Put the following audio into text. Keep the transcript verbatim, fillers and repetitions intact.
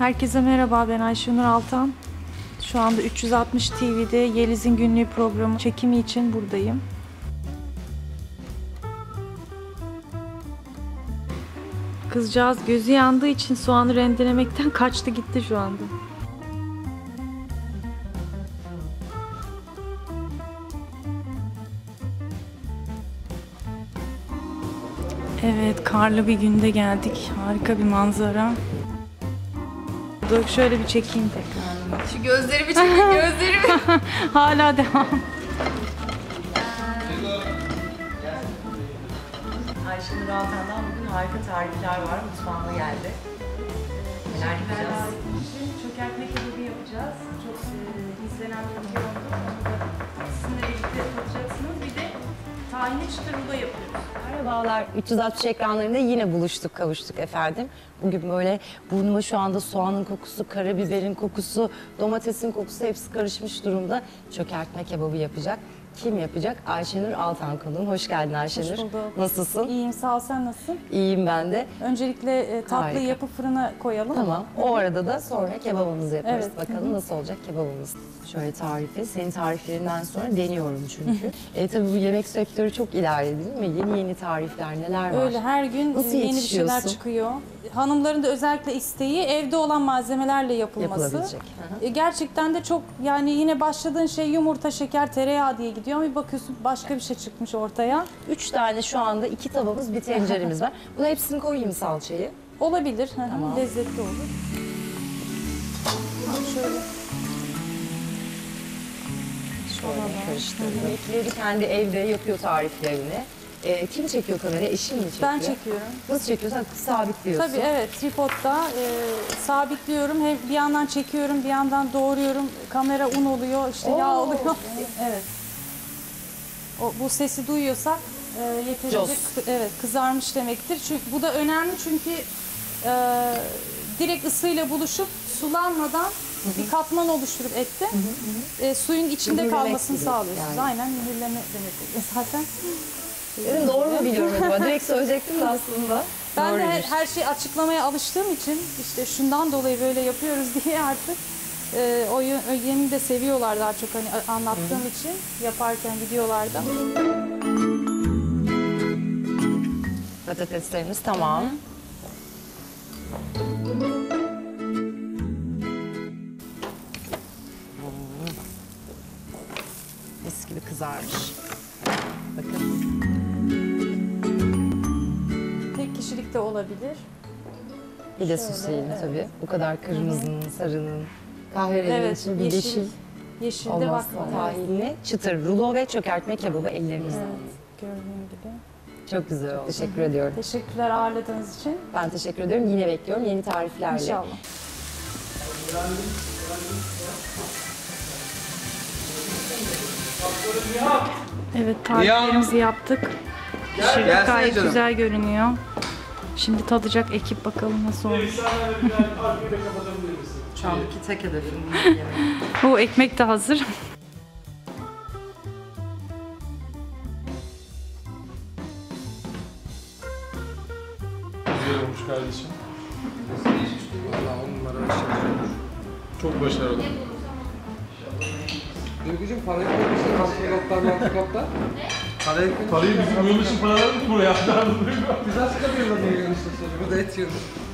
Herkese merhaba, ben Ayşenur Altan. Şu anda üç yüz altmış T V'de Yeliz'in Günlüğü programı çekimi için buradayım. Kızcağız gözü yandığı için soğanı rendelemekten kaçtı gitti şu anda. Evet, karlı bir günde geldik. Harika bir manzara. Dur şöyle bir çekeyim tekrar. Şu gözlerimi çekin, gözlerimi. Hala devam. Ayşenur Altan'dan bugün harika tarifler var. Mutfağıma geldi. Neler yapacağız? Çökertme kebabı yapacağız. Çok e, izlenen bir video oldu. Onu da sizinle birlikte yapacaksınız. Bir de tahinli çıtır rulo yapıyoruz. Merhabalar, üç yüz altmış ekranlarında yine buluştuk, kavuştuk efendim. Bugün böyle burnuma şu anda soğanın kokusu, karabiberin kokusu, domatesin kokusu hepsi karışmış durumda. Çökertme kebabı yapacak. Kim yapacak? Ayşenur Altan konuğum. Hoş geldin Ayşenur. Hoş bulduk. Nasılsın? İyiyim, sağ ol. Sen nasılsın? İyiyim ben de. Öncelikle e, tatlıyı Harika. yapıp fırına koyalım. Tamam. O arada da sonra kebabımızı yaparız. Evet. Bakalım Hı hı. nasıl olacak kebabımız. Şöyle tarifi, senin tariflerinden sonra deniyorum çünkü. e, tabii bu yemek sektörü çok ilerledi değil mi? Yeni yeni tarifler, neler var? Öyle her gün Nasıl yeni bir şeyler yetişiyorsun? çıkıyor. Hanımların da özellikle isteği evde olan malzemelerle yapılması. Yapılabilecek. Hı hı. E, Gerçekten de çok, yani yine başladığın şey yumurta, şeker, tereyağı diye gidiyor ama bir bakıyorsun başka bir şey çıkmış ortaya. Üç tane şu anda iki tavamız, bir tenceremiz var. Buna hepsini koyayım salçayı. Olabilir, hı hı, Tamam. lezzetli olur. Şöyle. Şöyle karıştırdım. Yemekleri kendi evde yapıyor tariflerini. Ee, kim çekiyor kamerayı? Eşin mi çekiyor? Ben çekiyorum. Nasıl çekiyorsan sabitliyorsun. Tabii evet, tripodda e, sabitliyorum. Hem bir yandan çekiyorum, bir yandan doğruyorum. Kamera un oluyor, işte yağ Oo. oluyor. Evet. O, bu sesi duyuyorsak e, yeterince Cos. kı- evet, kızarmış demektir. Çünkü bu da önemli çünkü e, direkt ısıyla buluşup sulanmadan bir katman oluşturup ette e, suyun içinde Mühürlemek kalmasını gibi sağlıyorsunuz. yani. Aynen, mühürleme demek oluyor zaten. Dedim, doğru mu biliyorum acaba? Direkt söyleyecektim de aslında. Ben de her, Doğruymuş. her şeyi açıklamaya alıştığım için işte şundan dolayı böyle yapıyoruz diye artık e, o, yö- o yemi de seviyorlar daha çok, hani a- anlattığım için yaparken videolarda. Patateslerimiz tamam. Hmm. Mis gibi kızarmış. Bakın. Tek kişilik de olabilir. Bir de Şöyle, süsleyelim evet. tabii. Bu kadar kırmızının, sarının, kahverengi Evet, için bir yeşil. yeşil Yeşilde bak. olmazsa Evet, tahinli, çıtır, rulo ve çökertme kebabı ellerimizden. evet, gördüğün gibi. Çok güzel oldu. Teşekkür ediyorum. Teşekkürler ağırladığınız için. Ben teşekkür ediyorum. Yine bekliyorum yeni tariflerle. İnşallah. Evet, tariflerimizi yaptık. Pişirdik, Gelsene gayet canım. güzel görünüyor. Şimdi tadacak ekip, bakalım nasıl olmuş. Şu andaki tek hedefim bu yemek. O ekmek de hazır. Güzel olmuş kardeşim. Valla on numara başarılı. Çok başarılı. Duygucuğum parayı koymuşsun haftalıklar haftalıklar. Parayı koymuşsun. Parayı bizim yol için para verdik buraya. Biz aslında bir yılda yiyoruz işte. Bu da et yiyoruz.